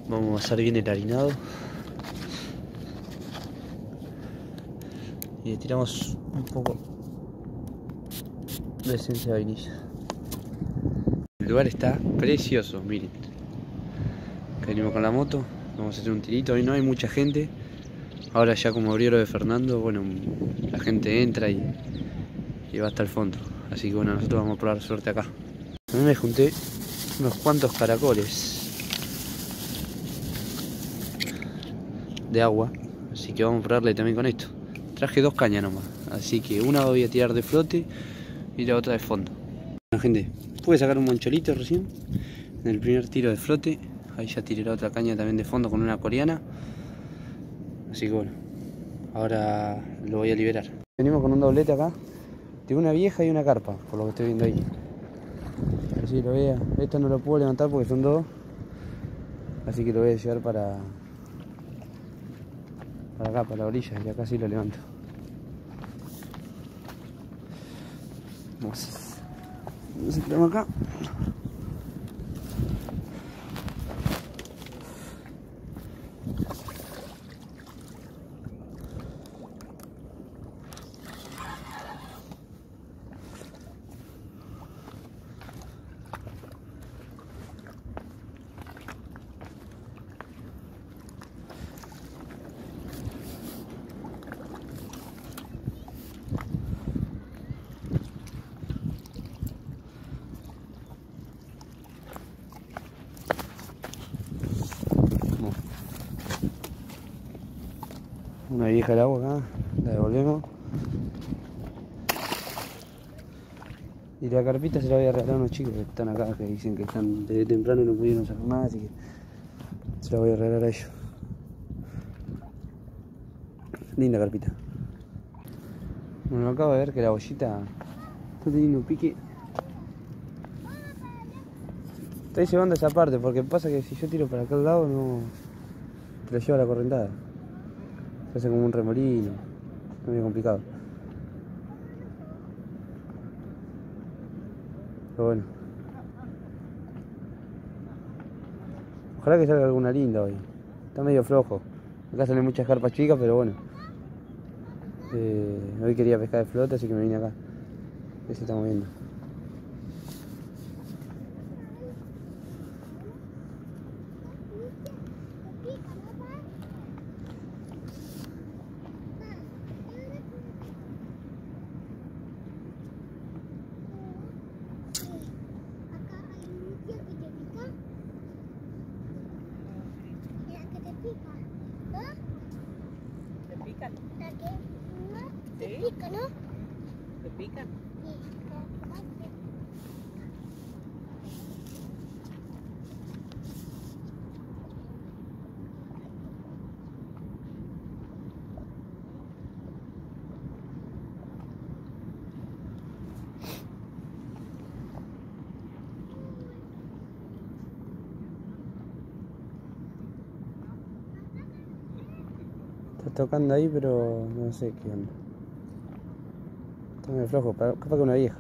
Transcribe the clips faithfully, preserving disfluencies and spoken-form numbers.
Vamos a hacer bien el harinado. Y le tiramos un poco de esencia de vainilla. El lugar está precioso, miren. Acá venimos con la moto, vamos a hacer un tirito. Hoy no hay mucha gente. Ahora ya como abrió lo de Fernando, bueno, la gente entra y, y va hasta el fondo. Así que bueno, nosotros vamos a probar suerte acá. A mí me junté unos cuantos caracoles de agua, así que vamos a probarle también con esto. Traje dos cañas nomás, así que una voy a tirar de flote y la otra de fondo. Bueno gente, pude sacar un moncholito recién en el primer tiro de flote. Ahí ya tiré la otra caña también de fondo con una coreana. Así que bueno, ahora lo voy a liberar. Venimos con un doblete acá de una vieja y una carpa, por lo que estoy viendo ahí. A ver si lo vea. Esto no lo puedo levantar porque son dos, así que lo voy a llevar para para acá, para la orilla, y acá sí lo levanto. Vamos a sentarnos acá. Una vieja del agua acá, la devolvemos. Y la carpita se la voy a regalar a unos chicos que están acá, que dicen que están desde temprano y no pudieron sacar nada, así que se la voy a regalar a ellos. Linda carpita. Bueno, acabo de ver que la bollita está teniendo un pique. Estoy llevando esa parte porque pasa que si yo tiro para acá al lado no te lo lleva la correntada. Se hace como un remolino, es muy complicado. Pero bueno, ojalá que salga alguna linda hoy. Está medio flojo. Acá salen muchas carpas chicas, pero bueno. Eh, hoy quería pescar de flota, así que me vine acá. Que se está moviendo. ¿Te pican? ¿Te ¿Sí? pica, no? ¿Te pican? Sí. Está tocando ahí, pero no sé qué onda. Está medio flojo, capaz que una vieja.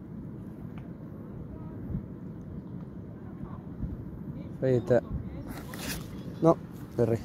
Ahí está. No, le erré.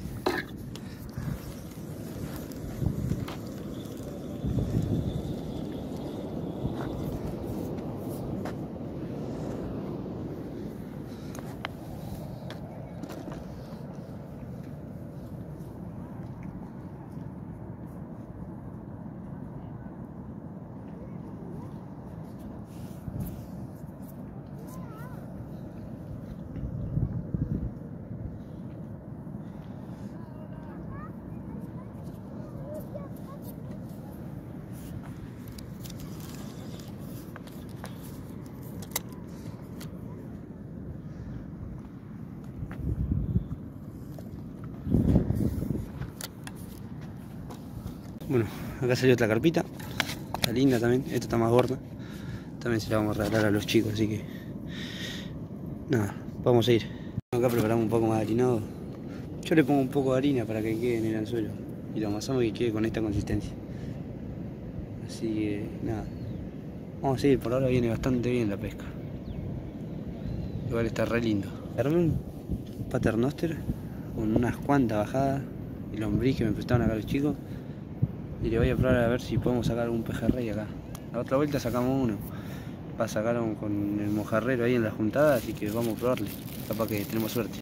Bueno, acá salió otra carpita. Está linda también. Esta está más gorda. También se la vamos a regalar a los chicos, así que nada, vamos a ir. Acá preparamos un poco más de harinado. Yo le pongo un poco de harina para que quede en el anzuelo y lo amasamos y quede con esta consistencia. Así que nada, vamos a ir. Por ahora viene bastante bien la pesca. Igual está re lindo. Armé un paternoster con unas cuantas bajadas y lombriz que me prestaron acá los chicos. Y le voy a probar a ver si podemos sacar algún pejerrey acá. La otra vuelta sacamos uno. La sacaron con el mojarrero ahí en la juntada, así que vamos a probarle. Capaz que tenemos suerte.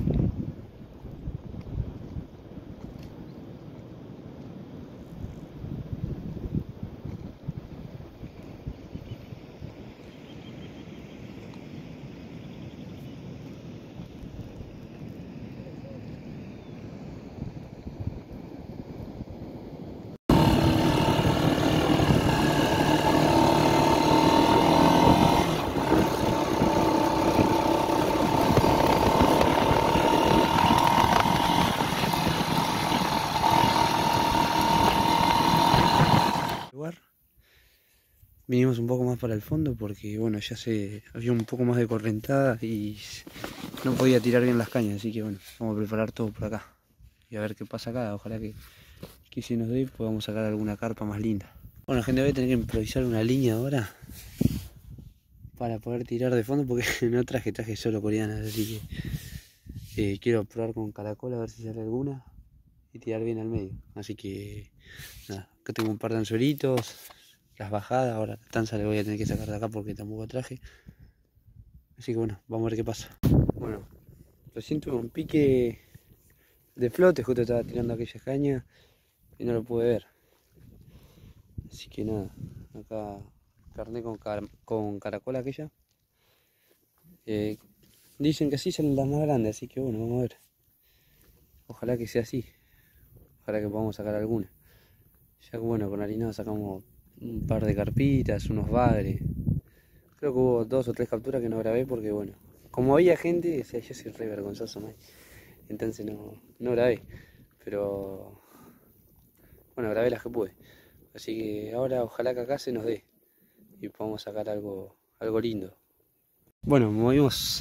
Vinimos un poco más para el fondo porque bueno, ya se había un poco más de correntada y no podía tirar bien las cañas, así que bueno, vamos a preparar todo por acá y a ver qué pasa acá. Ojalá que, que si nos dé podamos sacar alguna carpa más linda. Bueno, gente, voy a tener que improvisar una línea ahora para poder tirar de fondo porque no traje, traje solo coreanas, así que eh, quiero probar con caracol a ver si sale alguna y tirar bien al medio. Así que nada, acá tengo un par de anzuelitos. Las bajadas, ahora la tanza le voy a tener que sacar de acá porque tampoco traje. Así que bueno, vamos a ver qué pasa. Bueno, recién tuve un pique de flote, justo estaba tirando aquella caña y no lo pude ver. Así que nada, acá carné con, car con caracol aquella. Eh, dicen que así salen las más grandes, así que bueno, vamos a ver. Ojalá que sea así. Ojalá que podamos sacar alguna. Ya que bueno, con harinado sacamos un par de carpitas, unos bagres. Creo que hubo dos o tres capturas que no grabé porque bueno, como había gente, o sea, yo soy re vergonzoso, man. Entonces no, no grabé. Pero bueno, grabé las que pude. Así que ahora ojalá que acá se nos dé y podamos sacar algo, algo lindo. Bueno, movimos.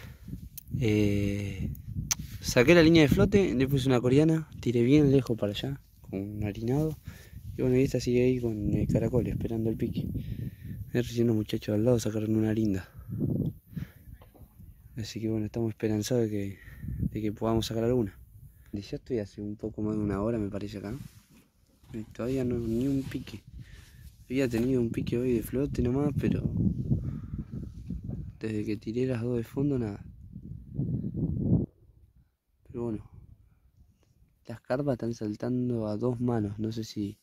Eh, saqué la línea de flote, le puse una coreana, tiré bien lejos para allá, con un harinado. Y bueno, y esta sigue ahí con el caracol, esperando el pique. Recién los muchachos al lado sacaron una linda. Así que bueno, estamos esperanzados de que, de que podamos sacar alguna. Y ya estoy hace un poco más de una hora, me parece acá. Y todavía no, ni un pique. Había tenido un pique hoy de flote nomás, pero desde que tiré las dos de fondo, nada. Pero bueno, las carpas están saltando a dos manos. No sé si,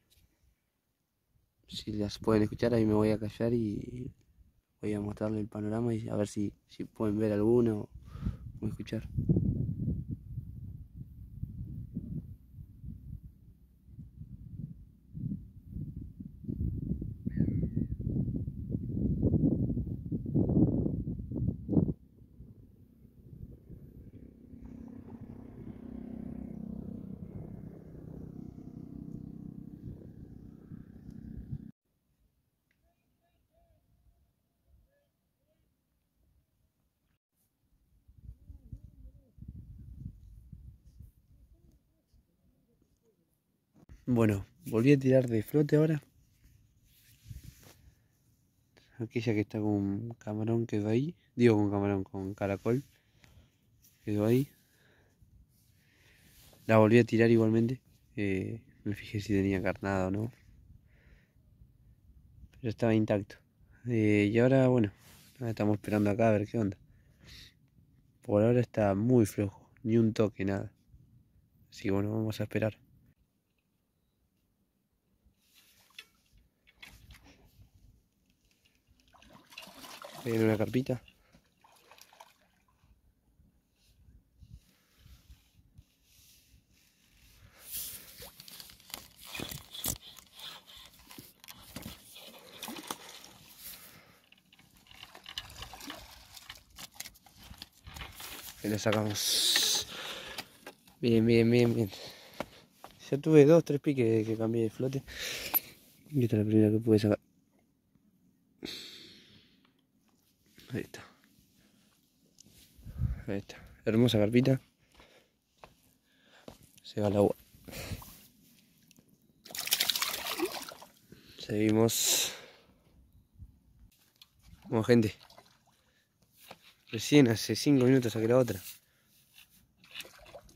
si las pueden escuchar. Ahí me voy a callar y voy a mostrarle el panorama y a ver si, si pueden ver alguno o escuchar. Bueno, volví a tirar de flote ahora. Aquella que está con camarón quedó ahí. Digo con camarón, con caracol. Quedó ahí. La volví a tirar igualmente. Eh, me fijé si tenía carnada o no. Pero estaba intacto. Eh, y ahora, bueno, estamos esperando acá a ver qué onda. Por ahora está muy flojo. Ni un toque, nada. Así que bueno, vamos a esperar. Viene una carpita. Y le sacamos. Bien, bien, bien, bien. Ya tuve dos, tres piques que cambié de flote. Y esta es la primera que pude sacar. Ahí está. Ahí está. Hermosa carpita. Se va el agua. Seguimos. Bueno, gente. Recién hace cinco minutos saqué la otra.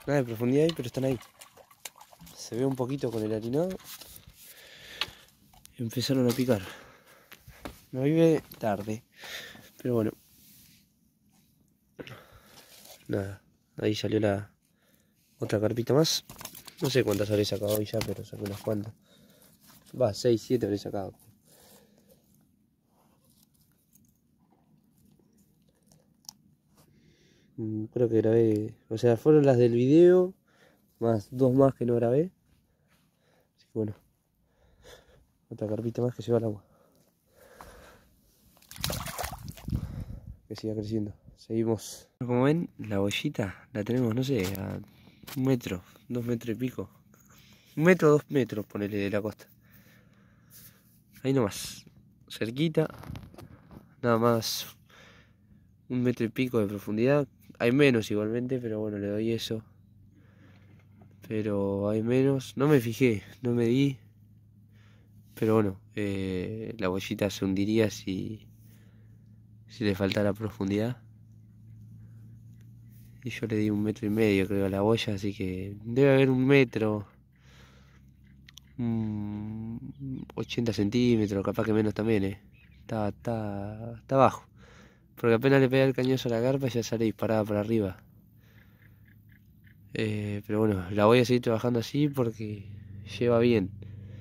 Nada de profundidad ahí, pero están ahí. Se ve un poquito con el harinado. Y empezaron a picar. Me vive tarde. Pero bueno. Nada. Ahí salió la otra carpita más. No sé cuántas habré sacado hoy ya, pero saqué unas cuantas. Va, seis, siete habré sacado. Creo que grabé, o sea, fueron las del video, más dos más que no grabé. Así que bueno, otra carpita más que lleva el agua. Que siga creciendo. Seguimos. Como ven, la bollita la tenemos, no sé, a un metro, dos metros y pico. Un metro, dos metros, ponele, de la costa. Ahí nomás, cerquita, nada más un metro y pico de profundidad. Hay menos igualmente, pero bueno, le doy eso. Pero hay menos. No me fijé, no me di. Pero bueno, eh, la bollita se hundiría si, si le faltara profundidad. Y yo le di un metro y medio, creo, a la boya, así que debe haber un metro. Um, ochenta centímetros, capaz que menos también, eh. Está, está, está bajo. Porque apenas le pega el cañoso a la carpa ya sale disparada para arriba. Eh, pero bueno, la voy a seguir trabajando así porque lleva bien.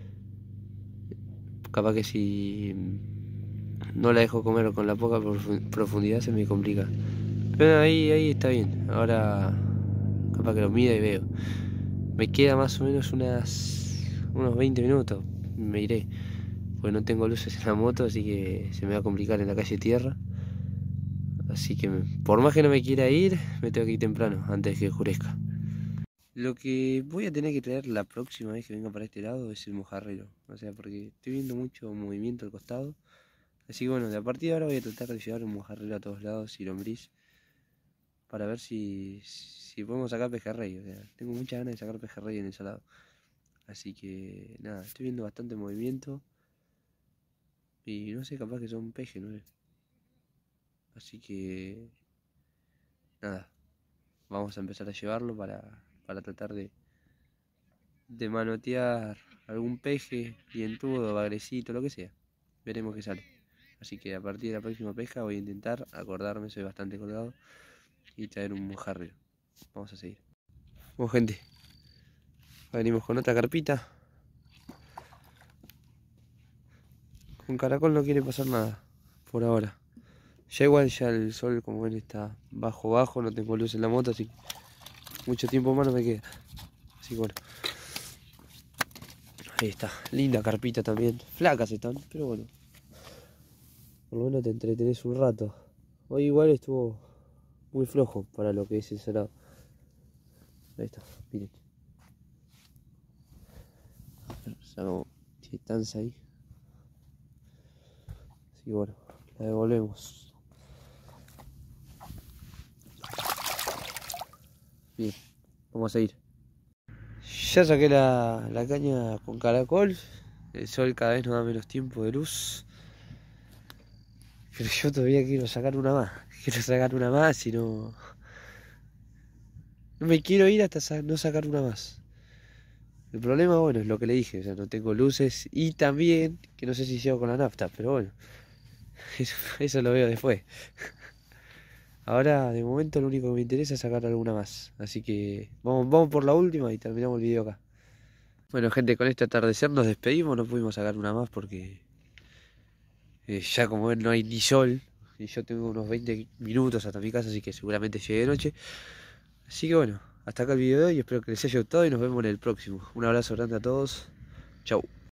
Capaz que si no la dejo comer con la poca profundidad se me complica. Pero ahí, ahí está bien. Ahora capaz que lo mida y veo. Me queda más o menos unas unos veinte minutos. Me iré. Porque no tengo luces en la moto, así que se me va a complicar en la calle tierra. Así que por más que no me quiera ir, me tengo que ir temprano, antes de que oscurezca. Lo que voy a tener que traer la próxima vez que venga para este lado es el mojarrero. O sea, porque estoy viendo mucho movimiento al costado. Así que bueno, de a partir de ahora voy a tratar de llevar un mojarrero a todos lados y lombriz. Para ver si, si podemos sacar pejerrey. O sea, tengo muchas ganas de sacar pejerrey en ese lado. Así que nada, estoy viendo bastante movimiento. Y no sé, capaz que son pejes, no sé. Así que nada, vamos a empezar a llevarlo para, para tratar de, de manotear algún peje, dientudo, bagrecito, lo que sea. Veremos qué sale. Así que a partir de la próxima pesca voy a intentar acordarme, soy bastante colgado, y traer un mojarrero. Vamos a seguir. Bueno, gente, venimos con otra carpita. Con caracol no quiere pasar nada por ahora. Ya igual ya el sol, como ven, está bajo bajo, no tengo luz en la moto, así que mucho tiempo más no me queda. Así que bueno. Ahí está, linda carpita también. Flacas están, pero bueno. Por lo menos te entretenés un rato. Hoy igual estuvo muy flojo para lo que es ese lado. Ahí está, miren. Sacamos tanza ahí. Así que bueno, la devolvemos. Bien, vamos a ir. Ya saqué la, la caña con caracol. El sol cada vez nos da menos tiempo de luz. Pero yo todavía quiero sacar una más. Quiero sacar una más y no... No me quiero ir hasta no sacar una más. El problema, bueno, es lo que le dije. O sea, no tengo luces y también, que no sé si llego con la nafta, pero bueno. Eso, eso lo veo después. Ahora, de momento, lo único que me interesa es sacar alguna más. Así que vamos, vamos por la última y terminamos el video acá. Bueno, gente, con este atardecer nos despedimos. No pudimos sacar una más porque eh, ya como ven no hay ni sol. Y yo tengo unos veinte minutos hasta mi casa, así que seguramente llegue de noche. Así que bueno, hasta acá el video de hoy. Espero que les haya gustado y nos vemos en el próximo. Un abrazo grande a todos. Chau.